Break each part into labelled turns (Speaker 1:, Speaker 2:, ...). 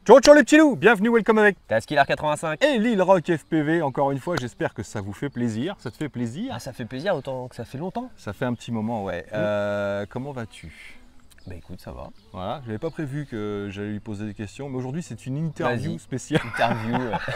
Speaker 1: Ciao ciao les petits loups, bienvenue, welcome avec
Speaker 2: Taskiller 85.
Speaker 1: et Lil Rock FPV, encore une fois, j'espère que ça vous fait plaisir, ça te fait plaisir?
Speaker 2: Ah, ça fait plaisir autant que ça fait longtemps.
Speaker 1: Ça fait un petit moment, ouais. Comment vas-tu?
Speaker 2: Bah écoute, ça va.
Speaker 1: Voilà, j'avais pas prévu que j'allais lui poser des questions, mais aujourd'hui c'est une interview spéciale.
Speaker 2: Interview.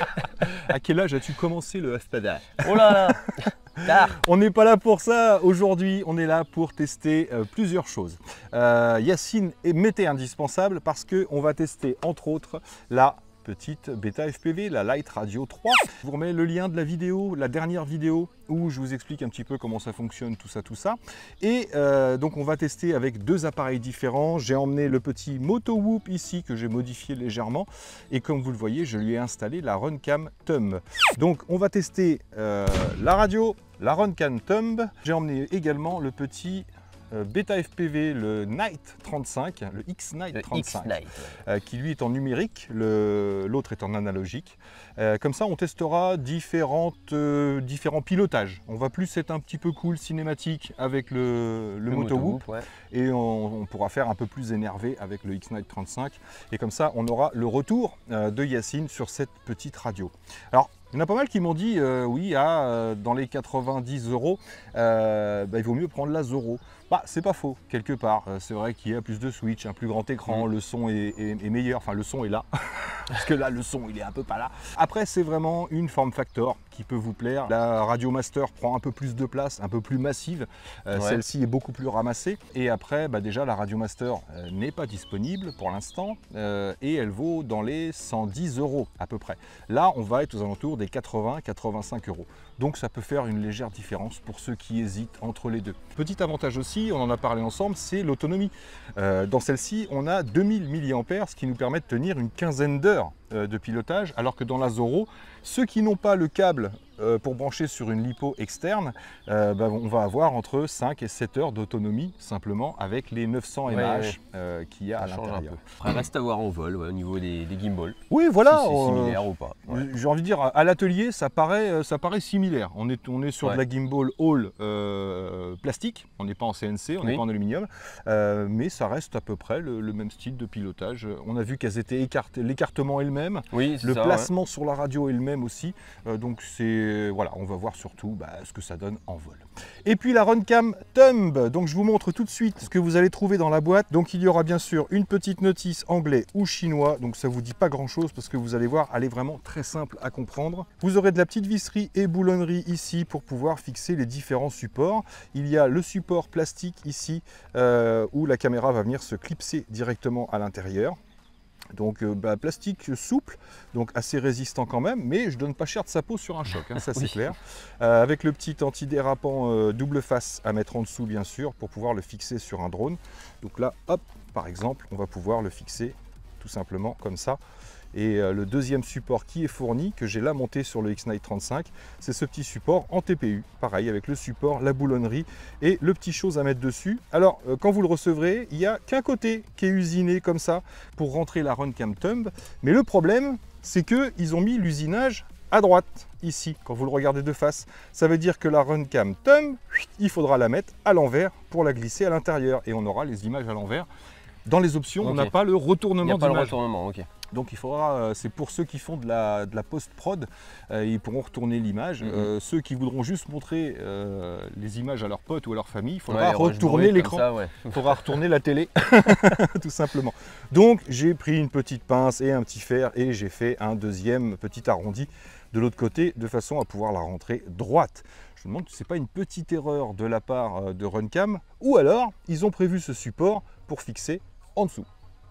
Speaker 1: À quel âge as-tu commencé le FPV?
Speaker 2: Oh là là. Tard.
Speaker 1: On n'est pas là pour ça, aujourd'hui on est là pour tester plusieurs choses. Yacine m'était indispensable parce qu'on va tester entre autres la petite bêta FPV, la Light Radio 3. Je vous remets le lien de la vidéo, la dernière vidéo où je vous explique un petit peu comment ça fonctionne, tout ça. Et donc on va tester avec deux appareils différents. J'ai emmené le petit MotoWhoop ici que j'ai modifié légèrement. Et comme vous le voyez, je lui ai installé la Runcam Thumb. Donc on va tester la radio, la Runcam Thumb. J'ai emmené également le petit bêta FPV, le Night 35, le X-Night 35, qui lui est en numérique, l'autre est en analogique. Comme ça, on testera différents pilotages. On va plus être un petit peu cool, cinématique avec le MotoWhoop, ouais. Et on pourra faire un peu plus énervé avec le X-Night 35. Et comme ça, on aura le retour de Yacine sur cette petite radio. Alors, il y en a pas mal qui m'ont dit, oui, dans les 90 €, il vaut mieux prendre la Zoro. Bah, c'est pas faux, quelque part. C'est vrai qu'il y a plus de switch, un plus grand écran, le son est meilleur. Enfin, le son est là, parce que là, le son, il est un peu pas là. Après, c'est vraiment une form factor qui peut vous plaire. La Radio Master prend un peu plus de place, un peu plus massive. Ouais. Celle-ci est beaucoup plus ramassée. Et après, déjà, la Radio Master n'est pas disponible pour l'instant. Et elle vaut dans les 110 € à peu près. Là, on va être aux alentours des 80-85 €. Donc ça peut faire une légère différence pour ceux qui hésitent entre les deux. Petit avantage aussi, on en a parlé ensemble, c'est l'autonomie. Dans celle-ci, on a 2000 mAh, ce qui nous permet de tenir une quinzaine d'heures de pilotage, alors que dans la Zoro, ceux qui n'ont pas le câble pour brancher sur une lipo externe, on va avoir entre 5 et 7 heures d'autonomie simplement avec les 900 mAh qu'il y a à l'intérieur.
Speaker 2: Après, reste à voir en vol, au niveau des gimbals.
Speaker 1: Oui, voilà.
Speaker 2: Si c'est similaire ou pas. Ouais.
Speaker 1: J'ai envie de dire, à l'atelier, ça paraît similaire. On est sur de la gimbal Hall plastique, on n'est pas en CNC, on n'est pas en aluminium, mais ça reste à peu près le même style de pilotage. On a vu qu'elles étaient écartées, l'écartement est le même, le placement sur la radio est le même aussi, donc voilà, on va voir surtout ce que ça donne en vol. Et puis la Runcam Thumb, donc je vous montre tout de suite ce que vous allez trouver dans la boîte. Donc il y aura bien sûr une petite notice anglais ou chinois, donc ça vous dit pas grand chose parce que vous allez voir, elle est vraiment très simple à comprendre. Vous aurez de la petite visserie et boulonnerie ici pour pouvoir fixer les différents supports. Il y a le support plastique ici où la caméra va venir se clipser directement à l'intérieur. Donc plastique souple, donc assez résistant quand même, mais je donne pas cher de sa peau sur un choc, ça c'est clair. Avec le petit antidérapant double face à mettre en dessous bien sûr, pour pouvoir le fixer sur un drone. Donc là, hop, par exemple, on va pouvoir le fixer tout simplement comme ça. Et le deuxième support qui est fourni, que j'ai là monté sur le X-Night 35, c'est ce petit support en TPU. Pareil, avec le support, la boulonnerie et le petit chose à mettre dessus. Alors, quand vous le recevrez, il n'y a qu'un côté qui est usiné comme ça pour rentrer la Runcam Thumb. Mais le problème, c'est qu'ils ont mis l'usinage à droite, ici, quand vous le regardez de face. Ça veut dire que la Runcam Thumb, il faudra la mettre à l'envers pour la glisser à l'intérieur. Et on aura les images à l'envers. Dans les options, on n'a pas le retournement d'image. Donc il faudra, c'est pour ceux qui font de la post-prod, ils pourront retourner l'image. Ceux qui voudront juste montrer les images à leurs potes ou à leur famille, il faudra retourner l'écran. Il faudra retourner la télé, tout simplement. Donc j'ai pris une petite pince et un petit fer et j'ai fait un deuxième petit arrondi de l'autre côté de façon à pouvoir la rentrer droite. Je me demande si ce n'est pas une petite erreur de la part de Runcam ou alors ils ont prévu ce support pour fixer en dessous.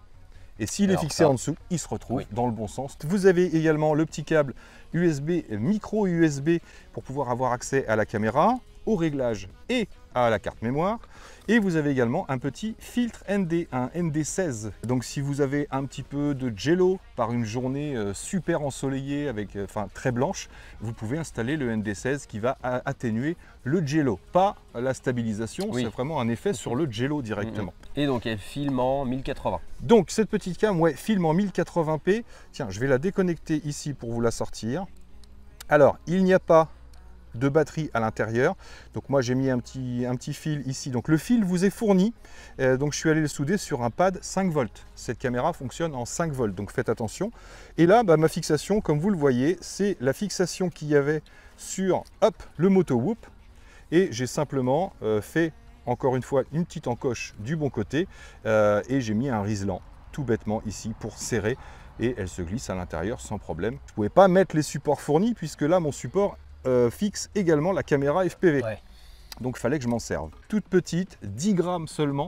Speaker 1: Et s'il est fixé en dessous, il se retrouve dans le bon sens. Vous avez également le petit câble USB, micro USB, pour pouvoir avoir accès à la caméra, au réglage et à la carte mémoire. Et vous avez également un petit filtre ND, un ND16. Donc si vous avez un petit peu de jello par une journée super ensoleillée, avec, très blanche, vous pouvez installer le ND16 qui va atténuer le jello. Pas la stabilisation, c'est vraiment un effet sur le jello directement.
Speaker 2: Et donc elle filme en 1080.
Speaker 1: Donc cette petite cam, filme en 1080p. Tiens, je vais la déconnecter ici pour vous la sortir. Alors, il n'y a pas de batterie à l'intérieur. Donc moi j'ai mis un petit fil ici. Donc le fil vous est fourni. Donc je suis allé le souder sur un pad 5 volts. Cette caméra fonctionne en 5 volts, donc faites attention. Et là, ma fixation, comme vous le voyez, c'est la fixation qu'il y avait sur le Moto Whoop. Et j'ai simplement fait, encore une fois, une petite encoche du bon côté. Et j'ai mis un riselant, tout bêtement, ici, pour serrer. Et elle se glisse à l'intérieur sans problème. Je ne pouvais pas mettre les supports fournis, puisque là, mon support fixe également la caméra FPV.
Speaker 2: Ouais.
Speaker 1: Donc il fallait que je m'en serve. Toute petite, 10 grammes seulement,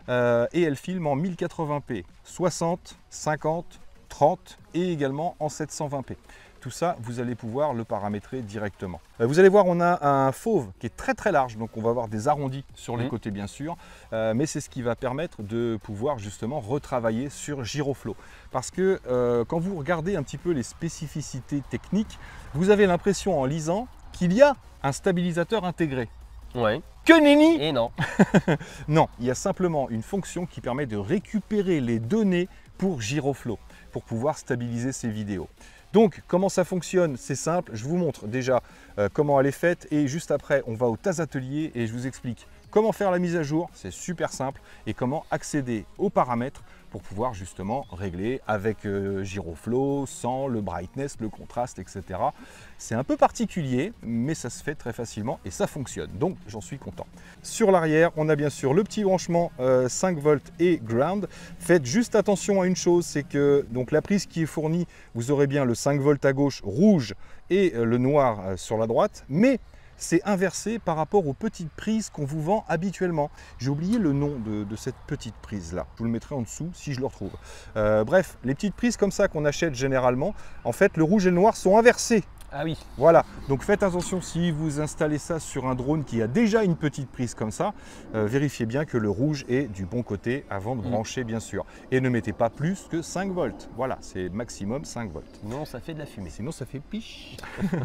Speaker 1: et elle filme en 1080p, 60, 50, 30 et également en 720p. Tout ça, vous allez pouvoir le paramétrer directement. Vous allez voir, on a un fauve qui est très large, donc on va avoir des arrondis sur les côtés bien sûr, mais c'est ce qui va permettre de pouvoir justement retravailler sur Giroflow. Parce que quand vous regardez un petit peu les spécificités techniques, vous avez l'impression en lisant qu'il y a un stabilisateur intégré.
Speaker 2: Ouais.
Speaker 1: Que nenni!
Speaker 2: Et non.
Speaker 1: Non, il y a simplement une fonction qui permet de récupérer les données pour Giroflow, pour pouvoir stabiliser ces vidéos. Donc, comment ça fonctionne? C'est simple, je vous montre déjà comment elle est faite et juste après, on va au TAS Atelier et je vous explique comment faire la mise à jour, c'est super simple, et comment accéder aux paramètres pour pouvoir justement régler avec Giroflow, sans le brightness, le contraste, etc. C'est un peu particulier, mais ça se fait très facilement et ça fonctionne, donc j'en suis content. Sur l'arrière, on a bien sûr le petit branchement 5 volts et ground. Faites juste attention à une chose, c'est que donc la prise qui est fournie, vous aurez bien le 5 volts à gauche rouge et le noir sur la droite, mais c'est inversé par rapport aux petites prises qu'on vous vend habituellement. J'ai oublié le nom de cette petite prise là. Je vous le mettrai en dessous si je le retrouve. Bref, les petites prises comme ça qu'on achète généralement, en fait le rouge et le noir sont inversés.
Speaker 2: Ah oui.
Speaker 1: Voilà, donc faites attention si vous installez ça sur un drone qui a déjà une petite prise comme ça, vérifiez bien que le rouge est du bon côté avant de brancher bien sûr. Et ne mettez pas plus que 5 volts. Voilà, c'est maximum 5 volts.
Speaker 2: Non, ça fait de la fumée.
Speaker 1: Sinon ça fait piche.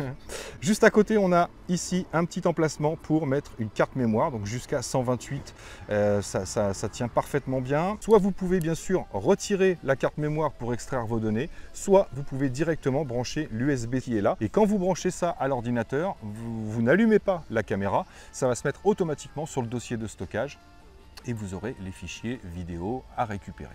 Speaker 1: Juste à côté, on a ici un petit emplacement pour mettre une carte mémoire, donc jusqu'à 128. Ça tient parfaitement bien. Soit vous pouvez bien sûr retirer la carte mémoire pour extraire vos données, soit vous pouvez directement brancher l'USB qui est là. Et quand vous branchez ça à l'ordinateur, vous n'allumez pas la caméra, ça va se mettre automatiquement sur le dossier de stockage et vous aurez les fichiers vidéo à récupérer.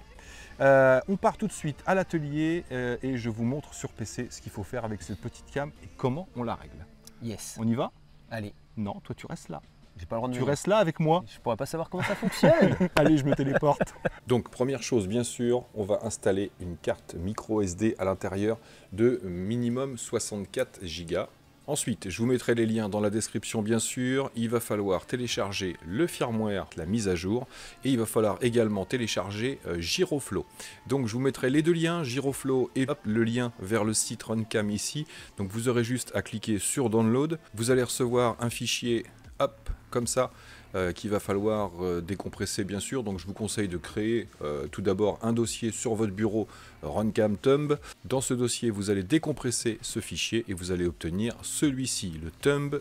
Speaker 1: On part tout de suite à l'atelier et je vous montre sur PC ce qu'il faut faire avec cette petite cam et comment on la règle.
Speaker 2: Yes.
Speaker 1: On y va?
Speaker 2: Allez.
Speaker 1: Non, toi tu restes là.
Speaker 2: J'ai pas le droit de
Speaker 1: Tu
Speaker 2: venir.
Speaker 1: restes là avec moi.
Speaker 2: Je pourrais pas savoir comment ça fonctionne.
Speaker 1: Allez, je me téléporte. Donc, première chose, bien sûr, on va installer une carte micro SD à l'intérieur de minimum 64 Go. Ensuite, je vous mettrai les liens dans la description, bien sûr. Il va falloir télécharger le firmware, la mise à jour, et il va falloir également télécharger Giroflow. Donc, je vous mettrai les deux liens, Giroflow et le lien vers le site Runcam ici. Donc, vous aurez juste à cliquer sur Download. Vous allez recevoir un fichier comme ça, qu'il va falloir décompresser bien sûr. Donc je vous conseille de créer tout d'abord un dossier sur votre bureau Runcam Thumb. Dans ce dossier, vous allez décompresser ce fichier et vous allez obtenir celui-ci, le Thumb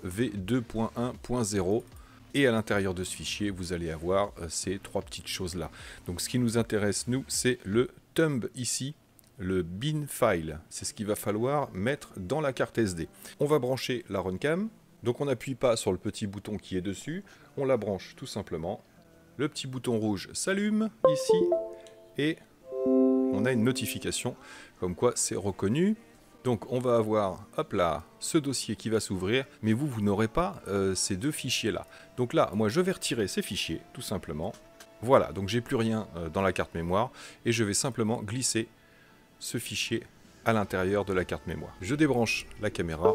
Speaker 1: v2.1.0. Et à l'intérieur de ce fichier, vous allez avoir ces trois petites choses-là. Donc ce qui nous intéresse, nous, c'est le Thumb ici, le bin file. C'est ce qu'il va falloir mettre dans la carte SD. On va brancher la Runcam. Donc on n'appuie pas sur le petit bouton qui est dessus, on la branche tout simplement. Le petit bouton rouge s'allume ici et on a une notification comme quoi c'est reconnu. Donc on va avoir, hop là, ce dossier qui va s'ouvrir, mais vous n'aurez pas ces deux fichiers là. Donc là, moi je vais retirer ces fichiers tout simplement. Voilà, donc j'ai plus rien dans la carte mémoire et je vais simplement glisser ce fichier à l'intérieur de la carte mémoire. Je débranche la caméra.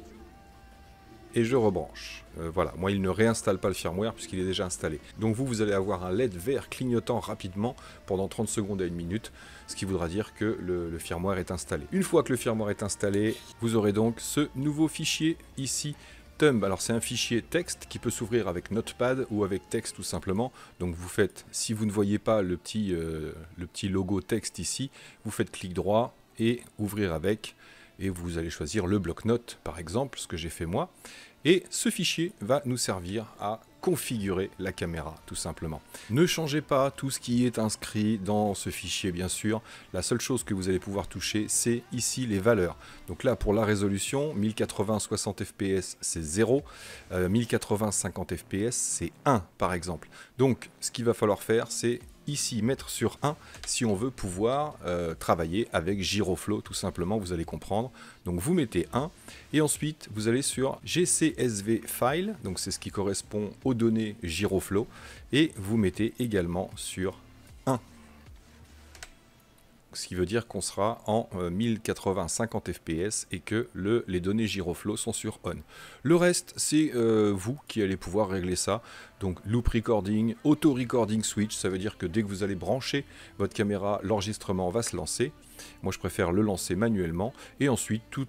Speaker 1: Et je rebranche. Voilà, moi il ne réinstalle pas le firmware puisqu'il est déjà installé. Donc vous allez avoir un LED vert clignotant rapidement pendant 30 secondes à 1 minute, ce qui voudra dire que le firmware est installé. Une fois que le firmware est installé, vous aurez donc ce nouveau fichier ici, Thumb. Alors c'est un fichier texte qui peut s'ouvrir avec Notepad ou avec texte tout simplement. Donc vous faites, si vous ne voyez pas le petit logo texte ici, vous faites clic droit et ouvrir avec. Et vous allez choisir le bloc-notes par exemple, ce que j'ai fait moi. Et ce fichier va nous servir à configurer la caméra tout simplement. Ne changez pas tout ce qui est inscrit dans ce fichier bien sûr. La seule chose que vous allez pouvoir toucher, c'est ici les valeurs. Donc là pour la résolution, 1080 60 fps c'est 0, 1080 50 fps c'est 1 par exemple. Donc ce qu'il va falloir faire, c'est ici mettre sur 1 si on veut pouvoir travailler avec Giroflow tout simplement, vous allez comprendre. Donc vous mettez 1 et ensuite vous allez sur GCSV file, donc c'est ce qui correspond aux données Giroflow, et vous mettez également sur 1. Ce qui veut dire qu'on sera en 1080 50 fps et que les données Giroflow sont sur on. Le reste, c'est vous qui allez pouvoir régler ça. Donc loop recording, auto recording switch, ça veut dire que dès que vous allez brancher votre caméra, l'enregistrement va se lancer. Moi je préfère le lancer manuellement, et ensuite tous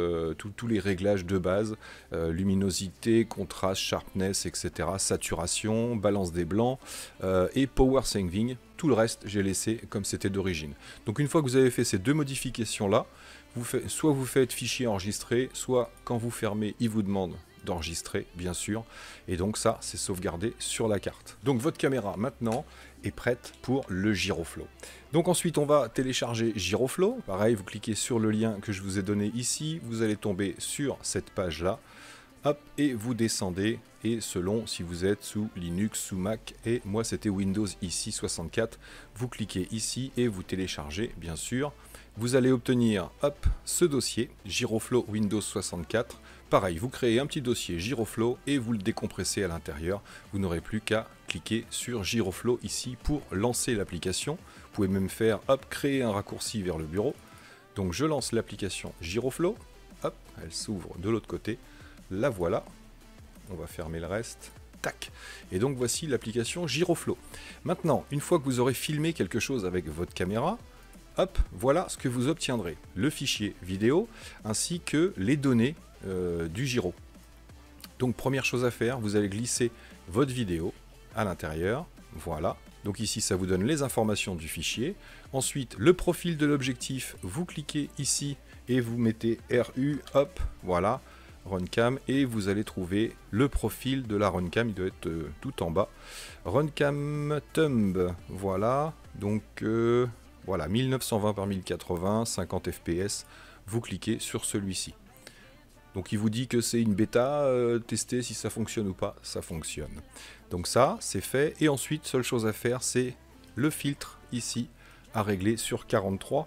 Speaker 1: les réglages de base, luminosité, contraste, sharpness, etc., saturation, balance des blancs et power saving. Tout le reste j'ai laissé comme c'était d'origine. Donc une fois que vous avez fait ces deux modifications là, soit vous faites fichier enregistré, soit quand vous fermez il vous demande d'enregistrer bien sûr, et donc ça c'est sauvegardé sur la carte. Donc votre caméra maintenant est prête pour le Giroflow. Donc ensuite on va télécharger Giroflow, pareil vous cliquez sur le lien que je vous ai donné ici, vous allez tomber sur cette page là, hop, et vous descendez, et selon si vous êtes sous Linux, sous Mac, et moi c'était Windows ici 64, vous cliquez ici et vous téléchargez bien sûr. Vous allez obtenir hop, ce dossier Giroflow Windows 64. Pareil, vous créez un petit dossier Giroflow et vous le décompressez à l'intérieur. Vous n'aurez plus qu'à cliquer sur Giroflow ici pour lancer l'application. Vous pouvez même faire hop, créer un raccourci vers le bureau. Donc je lance l'application Giroflow. Hop, elle s'ouvre de l'autre côté. La voilà. On va fermer le reste. Tac. Et donc voici l'application Giroflow. Maintenant, une fois que vous aurez filmé quelque chose avec votre caméra, hop, voilà ce que vous obtiendrez. Le fichier vidéo ainsi que les données du gyro. Donc première chose à faire, vous allez glisser votre vidéo à l'intérieur. Voilà. Donc ici ça vous donne les informations du fichier. Ensuite le profil de l'objectif, vous cliquez ici et vous mettez RU, hop, voilà, Runcam, et vous allez trouver le profil de la Runcam, il doit être tout en bas. Runcam Thumb, voilà, donc voilà, 1920 par 1080, 50 fps, vous cliquez sur celui-ci. Donc il vous dit que c'est une bêta, tester si ça fonctionne ou pas, ça fonctionne. Donc ça, c'est fait, et ensuite, seule chose à faire, c'est le filtre ici, à régler sur 43.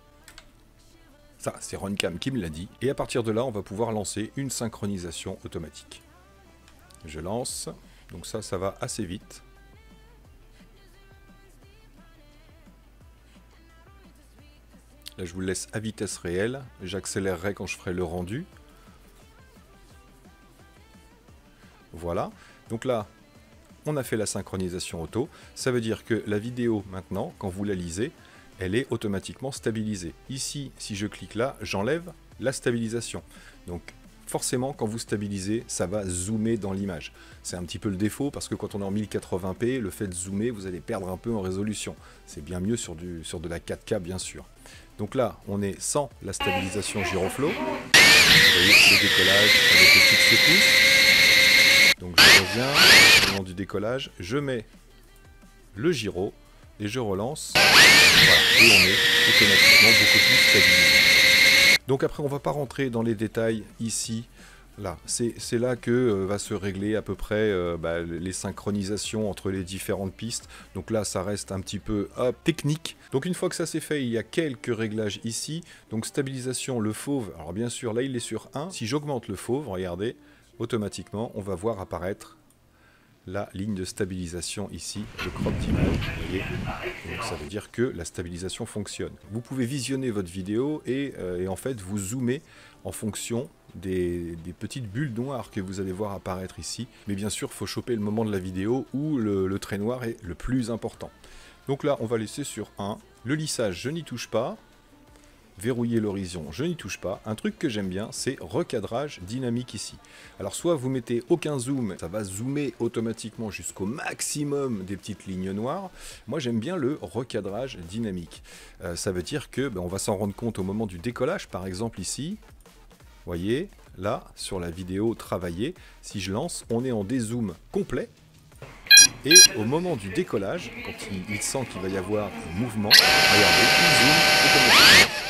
Speaker 1: Ça, c'est Runcam qui me l'a dit, et à partir de là, on va pouvoir lancer une synchronisation automatique. Je lance, donc ça va assez vite. Là, je vous le laisse à vitesse réelle, j'accélérerai quand je ferai le rendu. Voilà, donc là, on a fait la synchronisation auto. Ça veut dire que la vidéo, maintenant, quand vous la lisez, elle est automatiquement stabilisée. Ici, si je clique là, j'enlève la stabilisation. Donc, forcément, quand vous stabilisez, ça va zoomer dans l'image. C'est un petit peu le défaut, parce que quand on est en 1080p, le fait de zoomer, vous allez perdre un peu en résolution. C'est bien mieux sur de la 4K, bien sûr. Donc là, on est sans la stabilisation Giroflow. Vous voyez le décollage avec les petites secousses. Donc je reviens au moment du décollage, je mets le gyro et je relance. Voilà, et on est automatiquement beaucoup plus stabilisé. Donc après, on ne va pas rentrer dans les détails ici. Là, c'est là que va se régler à peu près les synchronisations entre les différentes pistes. Donc là, ça reste un petit peu technique. Donc une fois que ça c'est fait, il y a quelques réglages ici. Donc stabilisation, le fauve. Alors bien sûr, là il est sur 1. Si j'augmente le fauve, regardez, automatiquement, on va voir apparaître la ligne de stabilisation ici, le crop d'image, vous voyez. Donc ça veut dire que la stabilisation fonctionne. Vous pouvez visionner votre vidéo et en fait vous zoomer en fonction des petites bulles noires que vous allez voir apparaître ici. Mais bien sûr, il faut choper le moment de la vidéo où le trait noir est le plus important. Donc là, on va laisser sur 1. Le lissage, je n'y touche pas. Verrouiller l'horizon, je n'y touche pas. Un truc que j'aime bien, c'est recadrage dynamique ici. Alors soit vous mettez aucun zoom, ça va zoomer automatiquement jusqu'au maximum des petites lignes noires. Moi j'aime bien le recadrage dynamique. Ça veut dire que on va s'en rendre compte au moment du décollage, par exemple ici. Voyez, là, sur la vidéo travaillée, si je lance, on est en dézoom complet. Et au moment du décollage, quand il sent qu'il va y avoir un mouvement, regardez, il zoome automatiquement.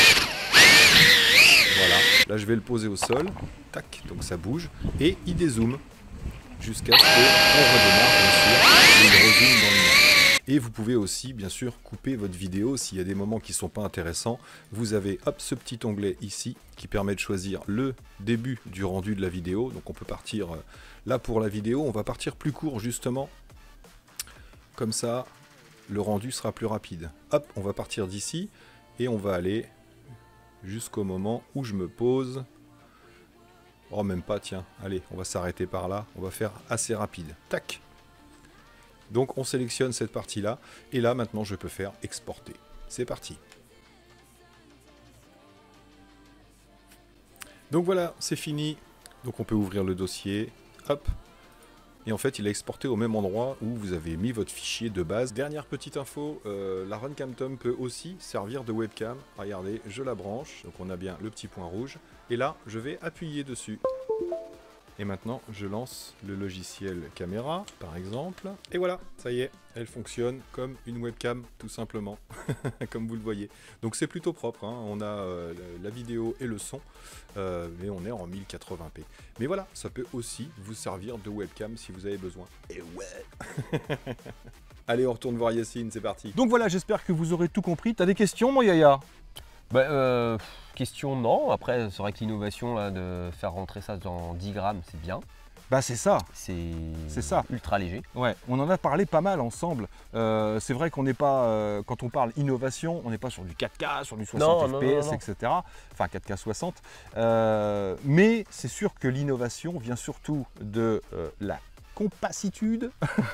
Speaker 1: Voilà, là je vais le poser au sol, tac, donc ça bouge, et il dézoome jusqu'à ce qu'on redémarre, bien sûr, et il rezoome dans l'image. Et vous pouvez aussi, bien sûr, couper votre vidéo s'il y a des moments qui ne sont pas intéressants. Vous avez hop, ce petit onglet ici qui permet de choisir le début du rendu de la vidéo. Donc on peut partir, là pour la vidéo, on va partir plus court justement. Comme ça, le rendu sera plus rapide. Hop, on va partir d'ici et on va aller jusqu'au moment où je me pose. Oh, même pas, tiens. Allez, on va s'arrêter par là. On va faire assez rapide. Tac. Donc, on sélectionne cette partie-là. Et là, maintenant, je peux faire exporter. C'est parti. Donc voilà, c'est fini. Donc, on peut ouvrir le dossier. Hop. Et en fait, il a exporté au même endroit où vous avez mis votre fichier de base. Dernière petite info, la Runcam Tom peut aussi servir de webcam. Regardez, je la branche, donc on a bien le petit point rouge. Et là, je vais appuyer dessus. Et maintenant, je lance le logiciel caméra, par exemple. Et voilà, ça y est, elle fonctionne comme une webcam, tout simplement, comme vous le voyez. Donc c'est plutôt propre, hein. On a la vidéo et le son, mais on est en 1080p. Mais voilà, ça peut aussi vous servir de webcam si vous avez besoin. Et ouais. Allez, on retourne voir Yacine, c'est parti. Donc voilà, j'espère que vous aurez tout compris. T'as des questions, mon Yaya?
Speaker 2: Question non, après c'est vrai que l'innovation là, de faire rentrer ça dans 10 grammes c'est bien.
Speaker 1: Bah c'est ça.
Speaker 2: C'est ça. Ultra léger.
Speaker 1: Ouais, on en a parlé pas mal ensemble. C'est vrai qu'on n'est pas, quand on parle innovation, on n'est pas sur du 4K, sur du 60 FPS, etc. Enfin 4K 60. Mais c'est sûr que l'innovation vient surtout de la compacitude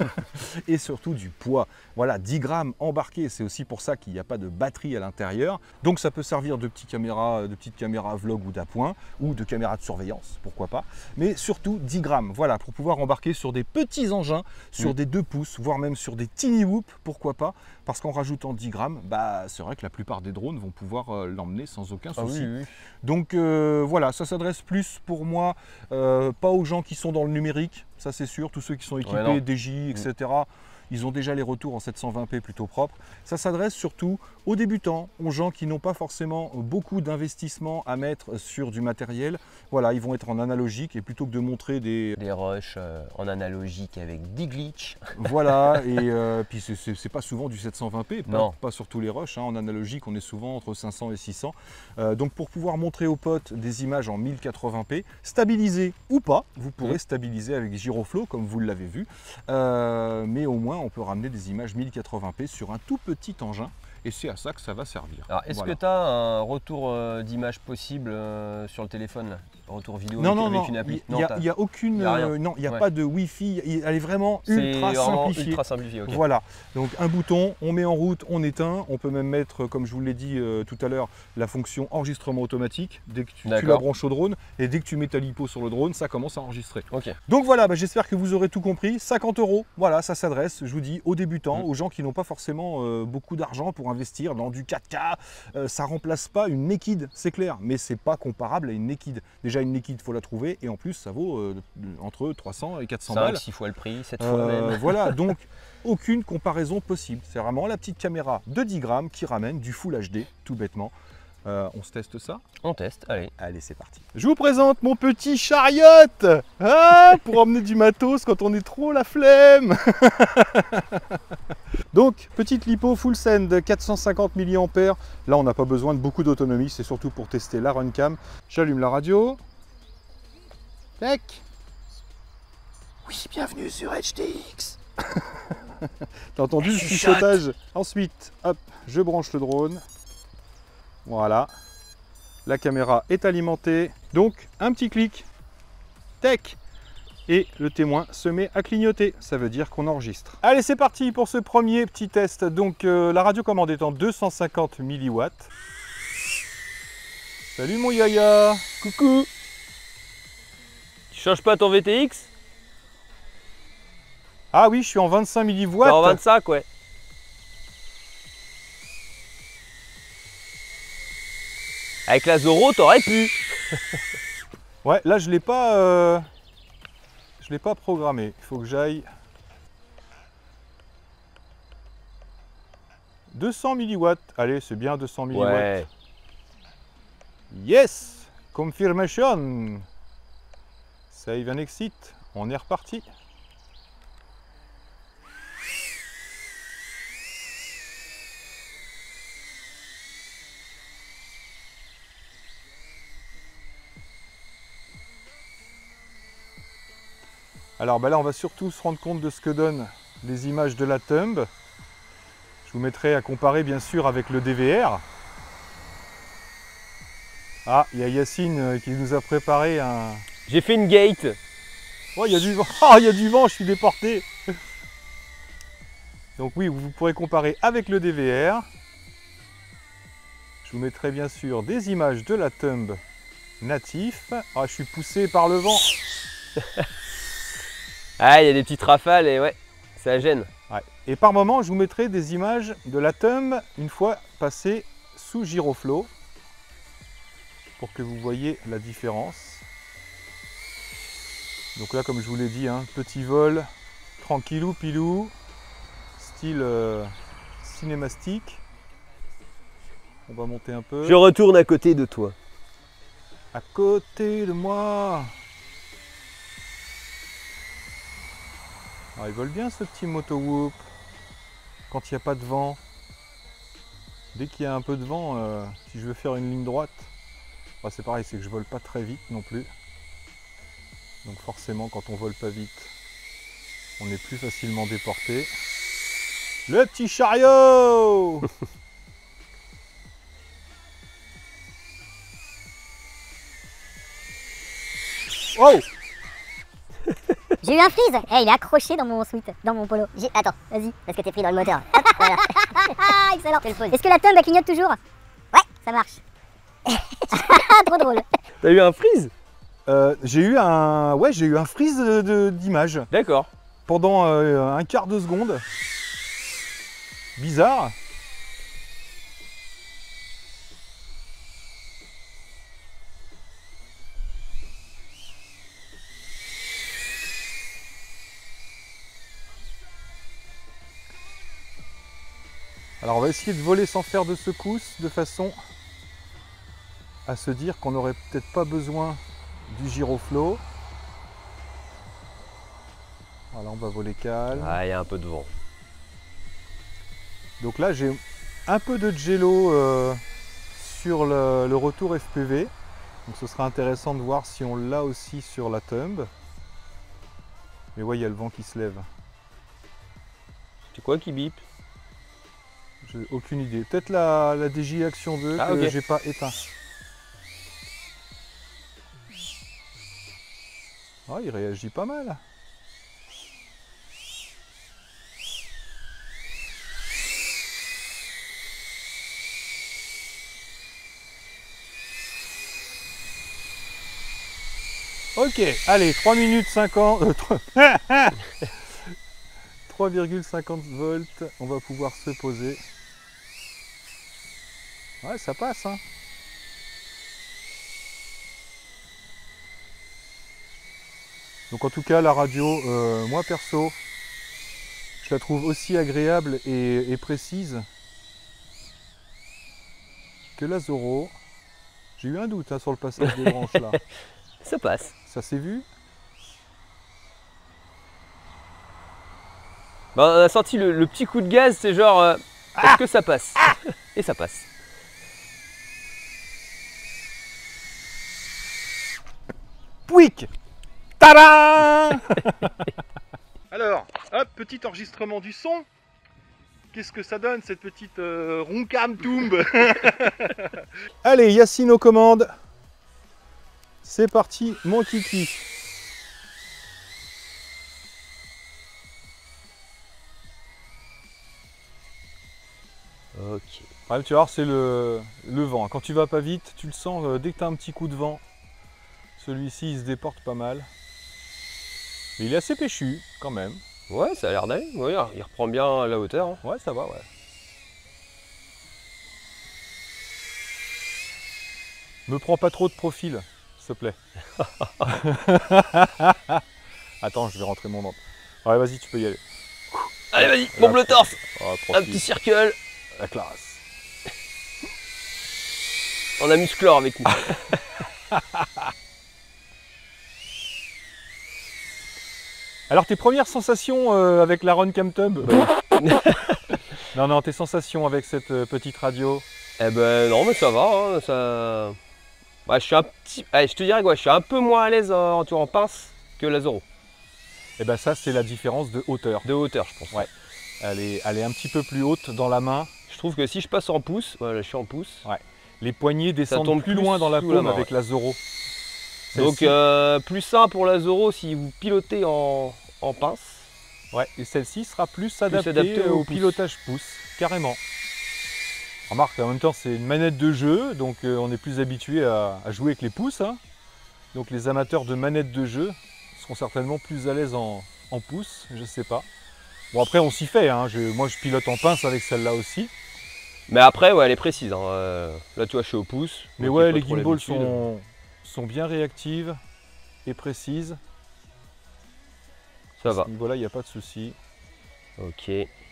Speaker 1: et surtout du poids. Voilà, 10 grammes embarqués, c'est aussi pour ça qu'il n'y a pas de batterie à l'intérieur. Donc ça peut servir de petites caméras vlog ou d'appoint, ou de caméras de surveillance, pourquoi pas. Mais surtout 10 grammes, voilà, pour pouvoir embarquer sur des petits engins, sur des 2 pouces, voire même sur des tiny whoop, pourquoi pas. Parce qu'en rajoutant 10 grammes, bah, c'est vrai que la plupart des drones vont pouvoir l'emmener sans aucun souci. Oui. Donc voilà, ça s'adresse plus pour moi, pas aux gens qui sont dans le numérique, ça c'est sûr, tous ceux qui sont équipés, DJ, etc. Ils ont déjà les retours en 720p plutôt propres. Ça s'adresse surtout aux débutants, aux gens qui n'ont pas forcément beaucoup d'investissement à mettre sur du matériel. Voilà, ils vont être en analogique et plutôt que de montrer des
Speaker 2: rushs en analogique avec des glitches.
Speaker 1: Voilà, et puis c'est pas souvent du 720p, pas sur tous les rushs. Hein. En analogique, on est souvent entre 500 et 600. Donc pour pouvoir montrer aux potes des images en 1080p, stabilisées ou pas, vous pourrez stabiliser avec Giroflow comme vous l'avez vu. Mais au moins, on peut ramener des images 1080p sur un tout petit engin et c'est à ça que ça va servir.
Speaker 2: Alors, est-ce que tu as un retour d'image possible sur le téléphone là? Retour vidéo avec une appli?
Speaker 1: Il n'y a aucune. Non, il n'y a pas de Wi-Fi. Elle est vraiment ultra simplifiée.
Speaker 2: Ultra simplifiée, okay.
Speaker 1: Voilà. Donc un bouton, on met en route, on éteint. On peut même mettre, comme je vous l'ai dit tout à l'heure, la fonction enregistrement automatique. Dès que tu la branches au drone et dès que tu mets ta lipo sur le drone, ça commence à enregistrer.
Speaker 2: Okay.
Speaker 1: Donc voilà, j'espère que vous aurez tout compris. 50 €. Voilà, ça s'adresse, je vous dis, aux débutants, aux gens qui n'ont pas forcément beaucoup d'argent pour investir dans du 4K. Ça remplace pas une Naked, c'est clair, mais c'est pas comparable à une Naked. Déjà une Naked, il faut la trouver et en plus ça vaut entre 300 et 400 balles.
Speaker 2: 6 fois le prix, 7 fois même.
Speaker 1: Voilà, donc aucune comparaison possible. C'est vraiment la petite caméra de 10 grammes qui ramène du Full HD, tout bêtement. On se teste ça?
Speaker 2: On teste, allez.
Speaker 1: Allez, c'est parti. Je vous présente mon petit chariot pour emmener du matos quand on est trop la flemme. Donc, petite lipo full send de 450 mAh. Là, on n'a pas besoin de beaucoup d'autonomie, c'est surtout pour tester la Runcam. J'allume la radio. Tac.
Speaker 2: Oui, bienvenue sur HTX.
Speaker 1: T'as entendu le chuchotage? Ensuite, hop, je branche le drone. Voilà, la caméra est alimentée, donc un petit clic, tac, et le témoin se met à clignoter, ça veut dire qu'on enregistre. Allez, c'est parti pour ce premier petit test. Donc la radiocommande est en 250 mW. Salut mon Yaya.
Speaker 2: Coucou. Tu changes pas ton VTX?
Speaker 1: Ah oui, je suis en 25 mW.
Speaker 2: En 25, ouais. Avec la Zoro, t'aurais pu.
Speaker 1: Ouais, là je l'ai pas programmé. Il faut que j'aille 200 milliwatts. Allez, c'est bien 200 milliwatts.
Speaker 2: Ouais.
Speaker 1: Yes! Confirmation! Save and exit. On est reparti. Alors bah là, on va surtout se rendre compte de ce que donnent les images de la Thumb. Je vous mettrai à comparer bien sûr avec le DVR. Ah, il y a Yacine qui nous a préparé un...
Speaker 2: J'ai fait une gate.
Speaker 1: Oh, il y a du vent. Oh, il y a du vent, je suis déporté. Donc oui, vous pourrez comparer avec le DVR. Je vous mettrai bien sûr des images de la Thumb natif. Ah, je suis poussé par le vent.
Speaker 2: Ah, il y a des petites rafales et ouais, ça gêne.
Speaker 1: Ouais. Et par moment, je vous mettrai des images de la Thumb une fois passé sous Giroflow pour que vous voyez la différence. Donc là, comme je vous l'ai dit, hein, petit vol, tranquillou pilou, style cinémastique. On va monter un peu.
Speaker 2: Je retourne à côté de toi.
Speaker 1: À côté de moi. Alors, il vole bien ce petit moto whoop quand il n'y a pas de vent. Dès qu'il y a un peu de vent, si je veux faire une ligne droite, bah c'est pareil, c'est que je vole pas très vite non plus. Donc forcément, quand on vole pas vite, on est plus facilement déporté. Le petit chariot. Oh!
Speaker 3: J'ai eu un freeze. Eh, il est accroché dans mon sweat, dans mon polo. Attends, vas-y, parce que t'es pris dans le moteur. Hop, voilà. Excellent. Est-ce que la Thumb clignote toujours? Ouais, ça marche. Trop drôle.
Speaker 2: T'as eu un freeze?
Speaker 1: J'ai eu un freeze d'image.
Speaker 2: D'accord.
Speaker 1: Pendant un quart de seconde. Bizarre. Alors on va essayer de voler sans faire de secousses, de façon à se dire qu'on n'aurait peut-être pas besoin du Giroflow. Voilà, on va voler calme.
Speaker 2: Ah, il y a un peu de vent.
Speaker 1: Donc là j'ai un peu de jello sur le retour FPV. Donc ce sera intéressant de voir si on l'a aussi sur la Thumb. Mais ouais, il y a le vent qui se lève.
Speaker 2: C'est quoi qui bip?
Speaker 1: J'ai aucune idée. Peut-être la DJI Action 2 que
Speaker 2: ok.
Speaker 1: j'ai pas éteint. Ah, il réagit pas mal. Ok, allez, 3 minutes 50. 3,50 volts. On va pouvoir se poser. Ouais, ça passe, hein. Donc en tout cas, la radio, moi perso, je la trouve aussi agréable et précise que la Zoro. J'ai eu un doute hein, sur le passage des branches là.
Speaker 2: Ça passe.
Speaker 1: Ça s'est vu?
Speaker 2: Bah, on a senti le petit coup de gaz, c'est genre, est-ce que ça passe? Et ça passe.
Speaker 1: Pouic! Tadam! Alors, hop, petit enregistrement du son. Qu'est-ce que ça donne cette petite roncam tombe? Allez, Yacine aux commandes. C'est parti, mon kiki.
Speaker 2: Ok.
Speaker 1: Ouais, tu vas voir, c'est le vent. Quand tu vas pas vite, tu le sens dès que tu as un petit coup de vent. Celui-ci, il se déporte pas mal. Mais il est assez péchu, quand même.
Speaker 2: Ouais, ça a l'air d'aller. Ouais, il reprend bien la hauteur. Hein.
Speaker 1: Ouais, ça va, ouais. Me prends pas trop de profil. s'il te plaît. Attends, je vais rentrer mon ventre. Ouais, vas-y, tu peux y aller.
Speaker 2: Allez, vas-y, bombe le torse.
Speaker 1: Oh,
Speaker 2: Un petit circle.
Speaker 1: La classe.
Speaker 2: On a Musclor avec nous.
Speaker 1: Alors, tes premières sensations avec la Run Cam Tub Non, non, tes sensations avec cette petite radio?
Speaker 2: Eh ben non, mais ça va, hein, ça... Ouais, je suis un petit... Allez, je te dirais quoi, je suis un peu moins à l'aise en pince que la Zoro.
Speaker 1: Et ben ça, c'est la différence de hauteur.
Speaker 2: De hauteur, je pense.
Speaker 1: Ouais. Elle est un petit peu plus haute dans la main.
Speaker 2: Je trouve que si je passe en pouce, voilà, je suis en pouce.
Speaker 1: Ouais. Les poignets descendent
Speaker 2: tombe
Speaker 1: plus
Speaker 2: plus
Speaker 1: loin dans la
Speaker 2: sous
Speaker 1: paume
Speaker 2: la main,
Speaker 1: avec la Zoro.
Speaker 2: Donc plus simple pour la Zoro si vous pilotez en pince.
Speaker 1: Ouais, et celle-ci sera plus adaptée
Speaker 2: au
Speaker 1: au
Speaker 2: pouce.
Speaker 1: pilotage pouce, carrément. Remarque, en même temps, c'est une manette de jeu, donc on est plus habitué à jouer avec les pouces. Hein. Donc les amateurs de manettes de jeu seront certainement plus à l'aise en pouce, je sais pas. Bon, après, on s'y fait. Hein. Moi, je pilote en pince avec celle-là aussi.
Speaker 2: Mais après, ouais, elle est précise. Hein. Là, tu vois, je suis au pouce.
Speaker 1: Mais ouais, les gimbals sont bien réactives et précises.
Speaker 2: Ça va.
Speaker 1: À ce niveau-là, il n'y a pas de souci.
Speaker 2: Ok.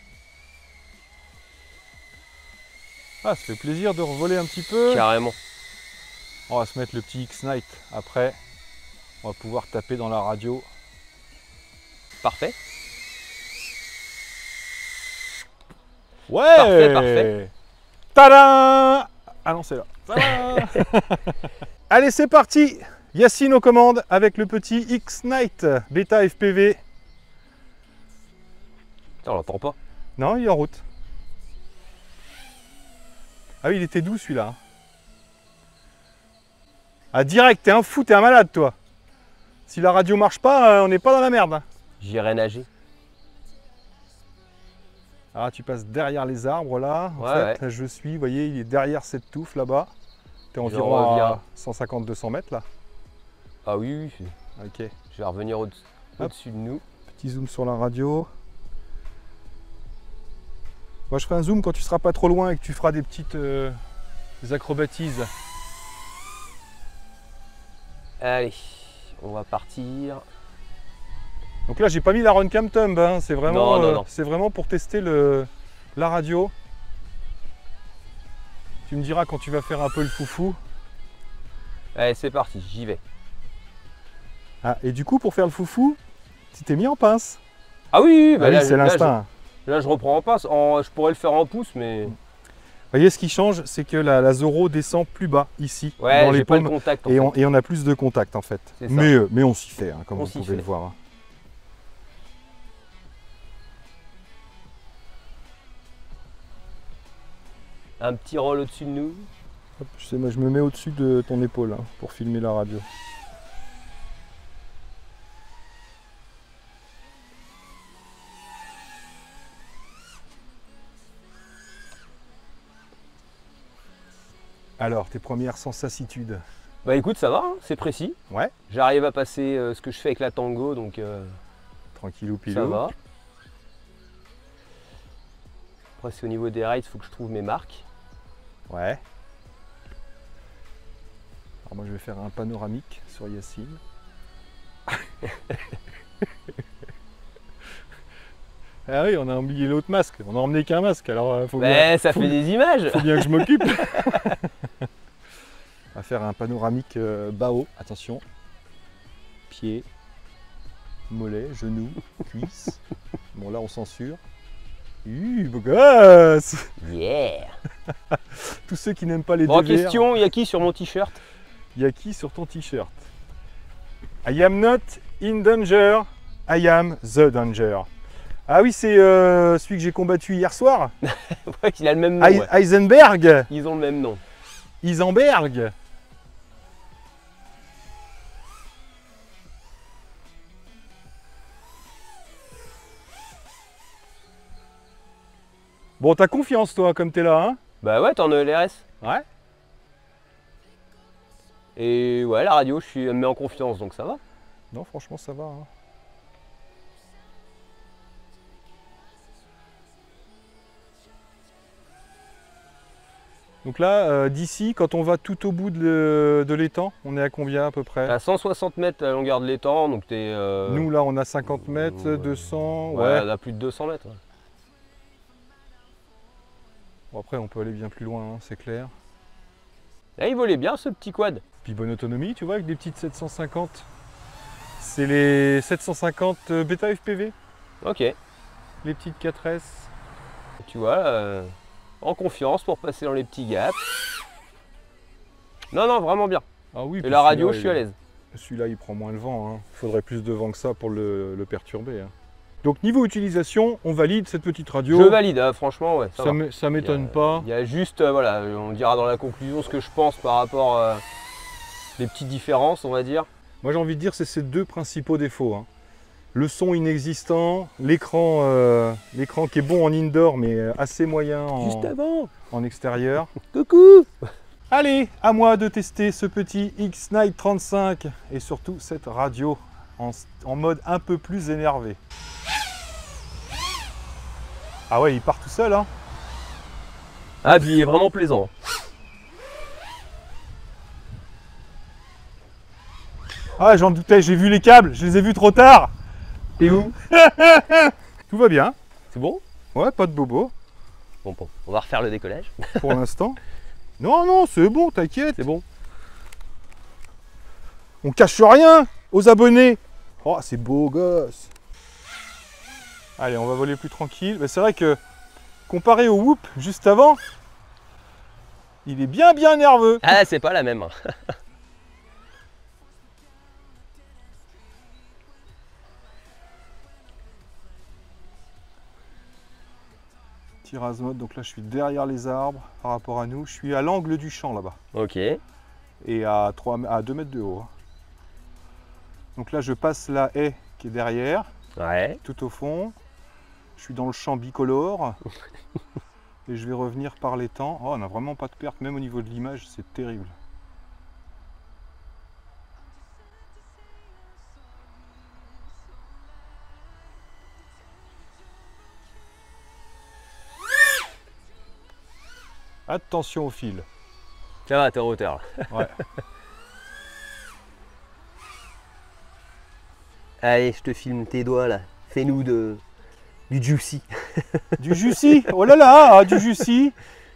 Speaker 1: Ah, ça fait plaisir de revoler un petit peu.
Speaker 2: Carrément.
Speaker 1: On va se mettre le petit X-Night après. On va pouvoir taper dans la radio.
Speaker 2: Parfait.
Speaker 1: Ouais.
Speaker 2: Parfait, parfait.
Speaker 1: Tadam! Ah non, c'est là. Tadam. Allez, c'est parti. Yacine aux commandes avec le petit X-Night Beta FPV.
Speaker 2: On l'entend pas.
Speaker 1: Non, il est en route. Ah oui, il était doux celui-là. Ah, direct, t'es un fou, t'es un malade, toi. Si la radio marche pas, on n'est pas dans la merde. Hein.
Speaker 2: J'irai nager.
Speaker 1: Ah, tu passes derrière les arbres là. En
Speaker 2: Ouais,
Speaker 1: fait, je suis, vous voyez, il est derrière cette touffe là-bas. T'es environ à 150-200 mètres là.
Speaker 2: Ah oui, oui.
Speaker 1: Ok.
Speaker 2: Je vais revenir au-dessus de nous.
Speaker 1: Petit zoom sur la radio. Moi, je ferai un zoom quand tu seras pas trop loin et que tu feras des petites des acrobatises.
Speaker 2: Allez, on va partir.
Speaker 1: Donc là, j'ai pas mis la Run Cam Thumb, hein. C'est vraiment,
Speaker 2: non.
Speaker 1: c'est vraiment pour tester la radio. Tu me diras quand tu vas faire un peu le foufou.
Speaker 2: Allez, c'est parti, j'y vais.
Speaker 1: Ah, et du coup, pour faire le foufou, tu t'es mis en pince.
Speaker 2: Ah oui, bah
Speaker 1: Ah
Speaker 2: là,
Speaker 1: oui, c'est l'instinct.
Speaker 2: Là, je reprends en pince. Je pourrais le faire en pouce, mais...
Speaker 1: Vous voyez, ce qui change, c'est que la Zoro descend plus bas, ici,
Speaker 2: Ouais,
Speaker 1: dans les
Speaker 2: j'ai pas de
Speaker 1: paumes.
Speaker 2: contact.
Speaker 1: Et on a plus de contact, en fait.
Speaker 2: C'est ça.
Speaker 1: Mais on s'y fait, hein, comme
Speaker 2: On
Speaker 1: vous
Speaker 2: s'y
Speaker 1: pouvez
Speaker 2: fait.
Speaker 1: le voir. Hein.
Speaker 2: Un petit rôle au-dessus de nous.
Speaker 1: Hop, je me mets au-dessus de ton épaule hein, pour filmer la radio. Alors, tes premières sensacitudes?
Speaker 2: Bah écoute, ça va, hein, c'est précis.
Speaker 1: Ouais.
Speaker 2: J'arrive à passer ce que je fais avec la Tango, donc
Speaker 1: Tranquillou pilou.
Speaker 2: ça va. Après, c'est au niveau des rides, il faut que je trouve mes marques.
Speaker 1: Ouais. Alors moi, je vais faire un panoramique sur Yacine. Ah oui, on a oublié l'autre masque. On a emmené qu'un masque, alors faut bien,
Speaker 2: Ça fait des images.
Speaker 1: faut bien que je m'occupe. On va faire un panoramique bas-haut. Attention. Pied, mollet, genou, cuisse. Bon là on censure. Beau gosse.
Speaker 2: Yeah.
Speaker 1: Tous ceux qui n'aiment pas les
Speaker 2: Bon,
Speaker 1: DVR.
Speaker 2: question, il y a qui sur mon t-shirt?
Speaker 1: Il y a qui sur ton t-shirt? I am not in danger, I am the danger. Ah oui, c'est celui que j'ai combattu hier soir.
Speaker 2: Ouais, il a le même nom. Ouais.
Speaker 1: Heisenberg.
Speaker 2: Ils ont le même nom.
Speaker 1: Heisenberg. Bon, t'as confiance toi, comme t'es là, hein?
Speaker 2: Bah ouais, t'es en ELRS.
Speaker 1: Ouais.
Speaker 2: Et ouais, la radio, elle me met en confiance, donc ça va.
Speaker 1: Non, franchement, ça va. Hein. Donc là, d'ici, quand on va tout au bout de l'étang, on est à combien à peu près?
Speaker 2: À 160 mètres la longueur de l'étang, donc t'es...
Speaker 1: Nous là, on a 50 mètres, 200,
Speaker 2: ouais. On a plus de 200 mètres. Ouais.
Speaker 1: Bon, après, on peut aller bien plus loin, hein, c'est clair.
Speaker 2: Et il volait bien ce petit quad.
Speaker 1: Puis bonne autonomie, tu vois, avec des petites 750. C'est les 750 Beta FPV,
Speaker 2: Ok.
Speaker 1: les petites 4S.
Speaker 2: Tu vois, en confiance pour passer dans les petits gaps. Non, non, vraiment bien.
Speaker 1: Ah oui,
Speaker 2: Et la radio, je suis à l'aise.
Speaker 1: Celui-là, il prend moins le vent. Hein. Il faudrait plus de vent que ça pour le perturber. Hein. Donc niveau utilisation, on valide cette petite radio.
Speaker 2: Je valide, hein, franchement, ouais.
Speaker 1: Ça m'étonne pas.
Speaker 2: Il y a juste, voilà, on dira dans la conclusion ce que je pense par rapport les petites différences, on va dire.
Speaker 1: Moi, j'ai envie de dire, c'est ces deux principaux défauts. Hein. Le son inexistant, l'écran qui est bon en indoor, mais assez moyen en extérieur.
Speaker 2: Coucou!
Speaker 1: Allez, à moi de tester ce petit X-Night 35 et surtout cette radio en mode un peu plus énervé. Ah ouais, il part tout seul, hein.
Speaker 2: Ah, puis il est vraiment plaisant.
Speaker 1: Ah, j'en doutais, j'ai vu les câbles, je les ai vus trop tard.
Speaker 2: T'es où?
Speaker 1: Tout va bien.
Speaker 2: C'est bon?
Speaker 1: Ouais, pas de bobo.
Speaker 2: Bon, on va refaire le décollage.
Speaker 1: Pour l'instant. Non, non, c'est bon, t'inquiète.
Speaker 2: C'est bon.
Speaker 1: On cache rien aux abonnés. Oh, c'est beau gosse. Allez, on va voler plus tranquille. Mais c'est vrai que, comparé au Whoop juste avant, il est bien nerveux.
Speaker 2: Ah, c'est pas la même.
Speaker 1: Tir azimuth, donc là je suis derrière les arbres par rapport à nous. Je suis à l'angle du champ là-bas.
Speaker 2: Ok.
Speaker 1: Et à 2 mètres de haut. Donc là je passe la haie qui est derrière,
Speaker 2: Ouais.
Speaker 1: tout au fond. Je suis dans le champ bicolore. Et je vais revenir par l'étang. Oh, on n'a vraiment pas de perte, même au niveau de l'image, c'est terrible. Attention au fil.
Speaker 2: Ça va, t'es en hauteur.
Speaker 1: Ouais.
Speaker 2: Allez, je te filme tes doigts là. Fais-nous du juicy.
Speaker 1: Du juicy. Oh là là, du juicy.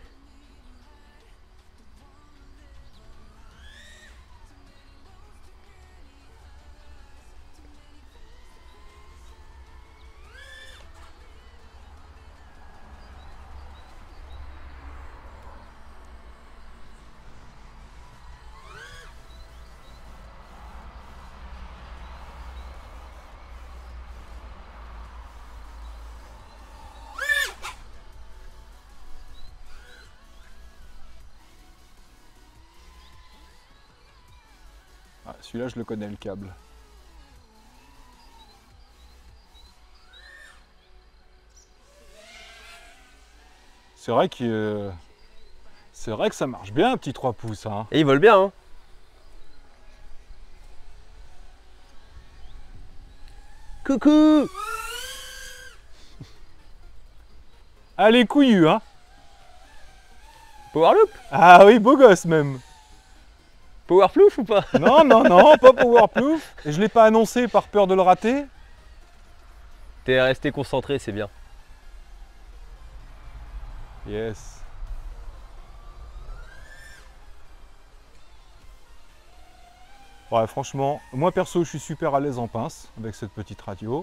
Speaker 1: Ah, celui-là, je le connais, le câble. C'est vrai que ça marche bien, un petit 3 pouces. Hein.
Speaker 2: Et ils volent bien, hein. Coucou!
Speaker 1: Allez, couillu, hein.
Speaker 2: Power loop?
Speaker 1: Ah oui, beau gosse même.
Speaker 2: Power plouf ou pas?
Speaker 1: Non, non, non, pas Powerplouf. Et je ne l'ai pas annoncé par peur de le rater.
Speaker 2: T'es resté concentré, c'est bien.
Speaker 1: Yes. Ouais, franchement, moi perso, je suis super à l'aise en pince avec cette petite radio.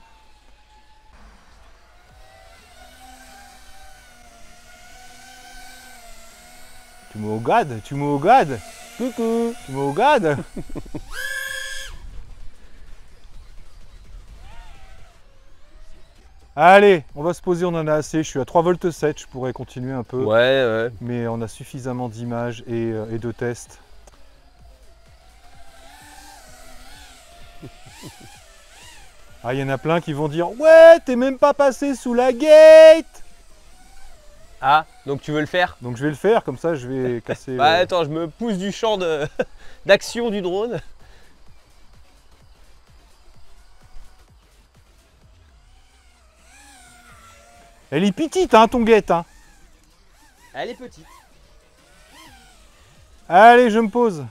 Speaker 1: Tu me regardes, tu me regardes. Coucou, tu me regardes. Allez, on va se poser, on en a assez. Je suis à 3,7 V, je pourrais continuer un peu.
Speaker 2: Ouais, ouais.
Speaker 1: Mais on a suffisamment d'images et de tests. Ah, il y en a plein qui vont dire « Ouais, t'es même pas passé sous la gate !»
Speaker 2: Ah, donc tu veux le faire?
Speaker 1: Donc je vais le faire, comme ça je vais casser...
Speaker 2: Bah attends, je me pousse du champ d'action du drone.
Speaker 1: Elle est petite, hein, ton guette, hein.
Speaker 2: Elle est petite.
Speaker 1: Allez, je me pose.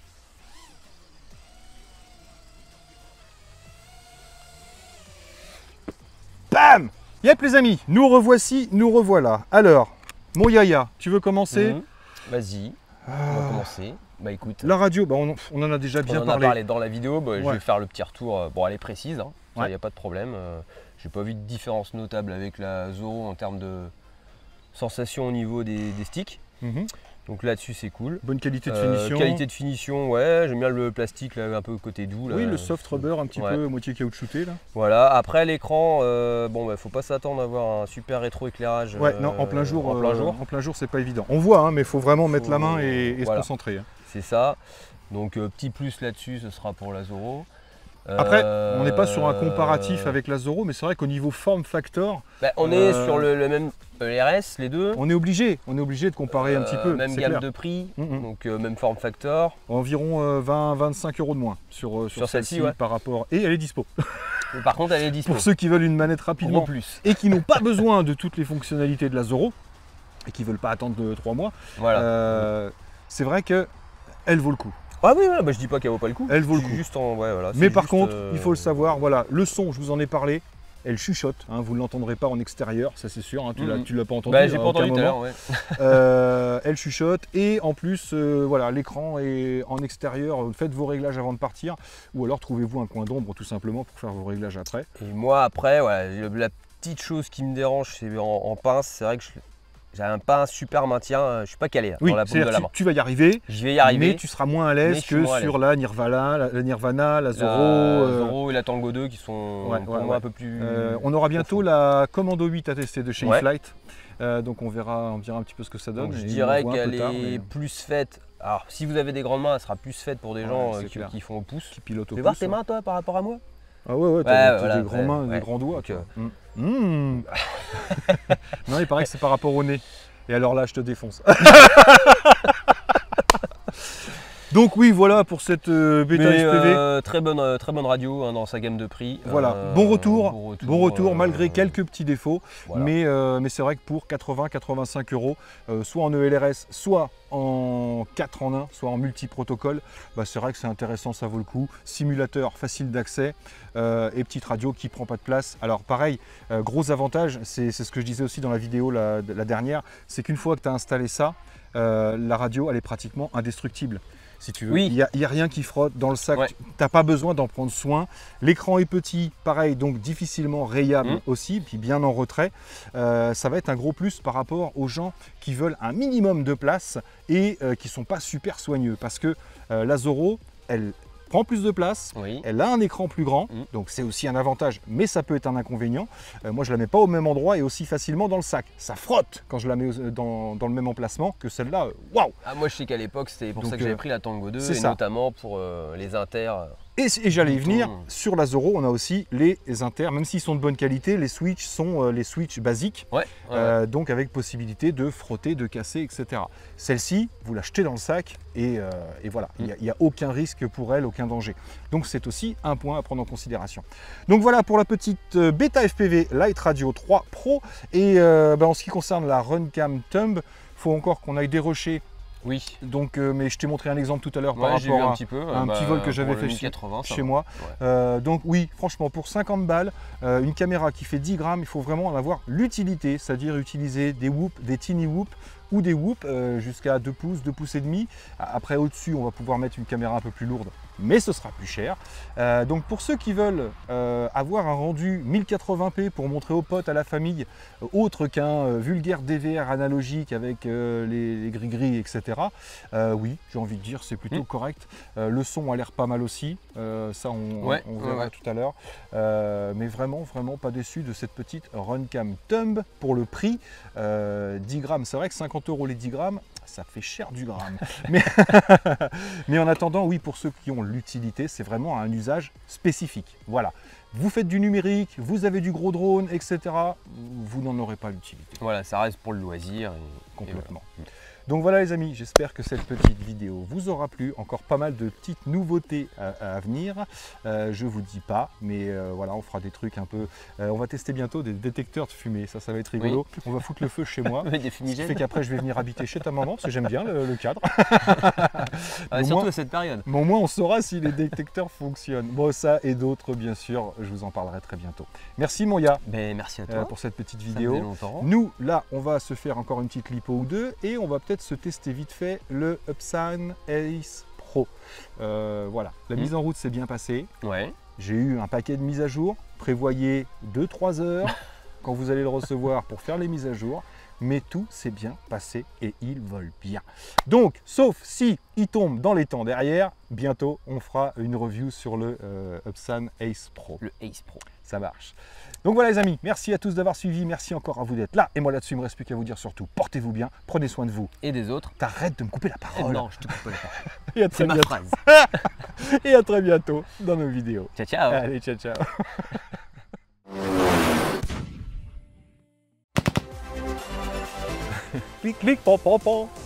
Speaker 1: Bam! Yep les amis, nous revoici, nous revoilà. Alors, mon Yaya, tu veux commencer?
Speaker 2: Vas-y, on va commencer. Bah écoute.
Speaker 1: La radio, bah, on en a déjà bien
Speaker 2: parlé. On en a parlé dans la vidéo, bah, je vais faire le petit retour. Bon, elle est précise, hein, il n'y a pas de problème. J'ai pas vu de différence notable avec la Zoro en termes de sensation au niveau des sticks. Donc là-dessus c'est cool.
Speaker 1: Bonne qualité de finition.
Speaker 2: Qualité de finition, ouais, j'aime bien le plastique là, un peu côté doux. Là.
Speaker 1: Oui, le soft rubber un petit peu moitié caoutchouté là.
Speaker 2: Voilà, après l'écran, bon bah faut pas s'attendre à avoir un super rétro-éclairage.
Speaker 1: Ouais, non, en plein jour. En plein jour c'est pas évident. On voit, hein, mais il faut vraiment mettre la main et se concentrer. Hein.
Speaker 2: C'est ça. Donc petit plus là-dessus, ce sera pour la Zoro.
Speaker 1: Après, on n'est pas sur un comparatif avec la Zoro, mais c'est vrai qu'au niveau form factor,
Speaker 2: bah, on est sur le même RS, les deux.
Speaker 1: On est obligé de comparer un petit peu.
Speaker 2: Même gamme de prix, donc même form factor.
Speaker 1: Environ 20-25 € de moins sur celle-ci par rapport. Et elle est dispo.
Speaker 2: Par contre, elle est dispo.
Speaker 1: Pour ceux qui veulent une manette rapidement
Speaker 2: plus.
Speaker 1: Et qui n'ont pas besoin de toutes les fonctionnalités de la Zoro et qui ne veulent pas attendre 3 mois, c'est vrai qu'elle vaut le coup.
Speaker 2: Ah oui, bah, je dis pas qu'elle vaut pas le coup.
Speaker 1: Elle vaut le coup.
Speaker 2: Juste voilà,
Speaker 1: mais par contre, il faut le savoir, voilà, le son, je vous en ai parlé, elle chuchote, hein, vous ne l'entendrez pas en extérieur, ça c'est sûr, hein, tu l'as pas entendu.
Speaker 2: Bah, j'ai pas entendu tout à l'heure,
Speaker 1: elle chuchote et en plus, voilà, l'écran est en extérieur, faites vos réglages avant de partir ou alors trouvez-vous un coin d'ombre tout simplement pour faire vos réglages après.
Speaker 2: Et moi après, la petite chose qui me dérange, c'est en pince, c'est vrai que j'ai pas un super maintien, je suis pas calé dans la paume de la main.
Speaker 1: Tu vas y arriver,
Speaker 2: je vais y arriver,
Speaker 1: mais tu seras moins à l'aise que sur la Nirvana, la Zoro.
Speaker 2: Zoro et la Tango 2 qui sont pour moi un peu plus.
Speaker 1: On aura bientôt la Commando 8 à tester de chez eFlight, donc on dira un petit peu ce que ça donne.
Speaker 2: Donc je dirais qu'elle est plus faite. Alors si vous avez des grandes mains, elle sera plus faite pour des gens qui font au pouce.
Speaker 1: Qui pilotent au pouce.
Speaker 2: Tu veux voir tes mains toi par rapport à moi?
Speaker 1: Ah ouais, t'as des grandes mains, des grands doigts. Non, il paraît que c'est par rapport au nez. Et alors là, je te défonce. Donc oui, voilà pour cette bêta SPV.
Speaker 2: Très bonne radio hein, dans sa gamme de prix.
Speaker 1: Voilà, bon retour malgré quelques petits défauts. Voilà. Mais c'est vrai que pour 80-85 €, soit en ELRS, soit en 4 en 1, soit en multi-protocole, bah, c'est vrai que c'est intéressant, ça vaut le coup. Simulateur facile d'accès et petite radio qui ne prend pas de place. Alors pareil, gros avantage, c'est ce que je disais aussi dans la vidéo la dernière, c'est qu'une fois que tu as installé ça, la radio elle est pratiquement indestructible. Si tu veux. Il n'y a rien qui frotte dans le sac, tu n'as pas besoin d'en prendre soin. L'écran est petit, pareil, donc difficilement rayable aussi, puis bien en retrait. Ça va être un gros plus par rapport aux gens qui veulent un minimum de place et qui ne sont pas super soigneux. Parce que la Zoro, elle prend plus de place, elle a un écran plus grand, donc c'est aussi un avantage, mais ça peut être un inconvénient. Moi, je ne la mets pas au même endroit et aussi facilement dans le sac. Ça frotte quand je la mets dans le même emplacement que celle-là. Waouh!
Speaker 2: Moi, je sais qu'à l'époque, c'était pour ça que j'avais pris la Tango 2, et notamment pour les inters.
Speaker 1: Et j'allais y venir, sur la Zoro, on a aussi les inters, même s'ils sont de bonne qualité, les switches sont les switches basiques, donc avec possibilité de frotter, de casser, etc. Celle-ci, vous l'achetez dans le sac et voilà, il n'y a aucun risque pour elle, aucun danger. Donc c'est aussi un point à prendre en considération. Donc voilà pour la petite bêta FPV Light Radio 3 Pro. Et en ce qui concerne la Runcam Thumb, il faut encore qu'on aille dérocher.
Speaker 2: Oui.
Speaker 1: Donc, mais je t'ai montré un exemple tout à l'heure par rapport à un petit vol que j'avais fait chez moi. Donc oui, franchement, pour 50 balles, une caméra qui fait 10 grammes, il faut vraiment en avoir l'utilité, c'est-à-dire utiliser des whoops, des tiny whoops ou des whoops jusqu'à 2 pouces, 2 pouces et demi. Après, au-dessus, on va pouvoir mettre une caméra un peu plus lourde, mais ce sera plus cher. Donc pour ceux qui veulent avoir un rendu 1080p pour montrer aux potes, à la famille, autre qu'un vulgaire DVR analogique avec les gris-gris, etc. Oui, j'ai envie de dire, c'est plutôt correct. Le son a l'air pas mal aussi, ça on verra tout à l'heure. Mais vraiment pas déçu de cette petite Runcam Thumb pour le prix. 10 grammes, c'est vrai que 50 € les 10 grammes, ça fait cher du gramme. mais en attendant, oui, pour ceux qui ont l'utilité, c'est vraiment un usage spécifique. Voilà. Vous faites du numérique, vous avez du gros drone, etc. Vous n'en aurez pas l'utilité.
Speaker 2: Voilà, ça reste pour le loisir.
Speaker 1: Complètement. Donc voilà les amis, j'espère que cette petite vidéo vous aura plu. Encore pas mal de petites nouveautés à venir. Je vous dis pas, mais voilà, on fera des trucs un peu... on va tester bientôt des détecteurs de fumée, ça va être rigolo. Oui. On va foutre le feu chez moi.
Speaker 2: Des fumigènes.
Speaker 1: Ce qui fait qu'après je vais venir habiter chez ta maman, parce que j'aime bien le cadre.
Speaker 2: Surtout à cette période.
Speaker 1: Mais au moins on saura si les détecteurs fonctionnent. Bon, ça et d'autres bien sûr, je vous en parlerai très bientôt. Merci Moya.
Speaker 2: Merci à toi
Speaker 1: pour cette petite vidéo.
Speaker 2: Ça me fait longtemps.
Speaker 1: Nous, là, on va se faire encore une petite lipo ou deux et on va peut-être se tester vite fait le Upsan Ace Pro. Voilà, la mise en route s'est bien passée.
Speaker 2: Ouais.
Speaker 1: J'ai eu un paquet de mises à jour. Prévoyez 2-3 heures quand vous allez le recevoir pour faire les mises à jour. Mais tout s'est bien passé et il vole bien. Donc, sauf si il tombe dans les temps derrière, bientôt on fera une review sur le Upsan Ace Pro.
Speaker 2: Le Ace Pro.
Speaker 1: Ça marche. Donc voilà les amis, merci à tous d'avoir suivi, merci encore à vous d'être là. Et moi là-dessus, il ne me reste plus qu'à vous dire surtout, portez-vous bien, prenez soin de vous.
Speaker 2: Et des autres.
Speaker 1: T'arrêtes de me couper la parole.
Speaker 2: Non, je te coupe pas la parole.
Speaker 1: Et à très
Speaker 2: ma
Speaker 1: bientôt.
Speaker 2: phrase.
Speaker 1: Et à très bientôt dans nos vidéos.
Speaker 2: Ciao, ciao.
Speaker 1: Allez, ciao, ciao. Clic, clic, pom, pom, pom.